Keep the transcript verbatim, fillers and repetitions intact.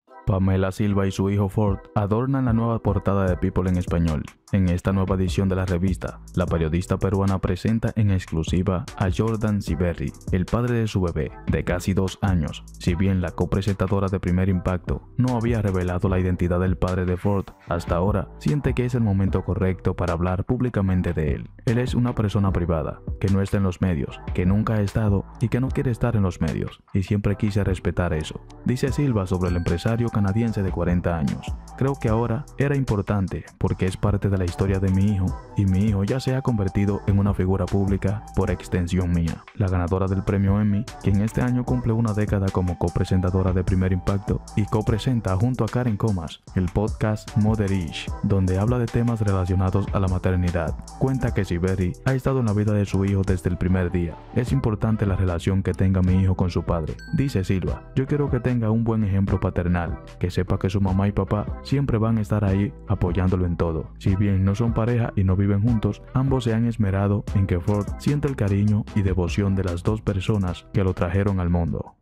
Pamela Silva y su hijo Ford adornan la nueva portada de People en español. En esta nueva edición de la revista, la periodista peruana presenta en exclusiva a Jordan Siberry, el padre de su bebé, de casi dos años. Si bien la copresentadora de Primer Impacto no había revelado la identidad del padre de Ford, hasta ahora siente que es el momento correcto para hablar públicamente de él. Él es una persona privada, que no está en los medios, que nunca ha estado y que no quiere estar en los medios, y siempre quise respetar eso, dice Silva sobre el empresario canadiense de cuarenta años. Creo que ahora era importante porque es parte de la historia de mi hijo y mi hijo ya se ha convertido en una figura pública por extensión mía. La ganadora del premio Emmy, quien este año cumple una década como copresentadora de Primer Impacto y copresenta junto a Karen Comas el podcast Motherish, donde habla de temas relacionados a la maternidad. Cuenta que Siberry ha estado en la vida de su hijo desde el primer día. Es importante la relación que tenga mi hijo con su padre. Dice Silva, yo quiero que tenga un buen ejemplo paternal, que sepa que su mamá y papá siempre van a estar ahí apoyándolo en todo. Si bien no son pareja y no viven juntos, ambos se han esmerado en que Ford sienta el cariño y devoción de las dos personas que lo trajeron al mundo.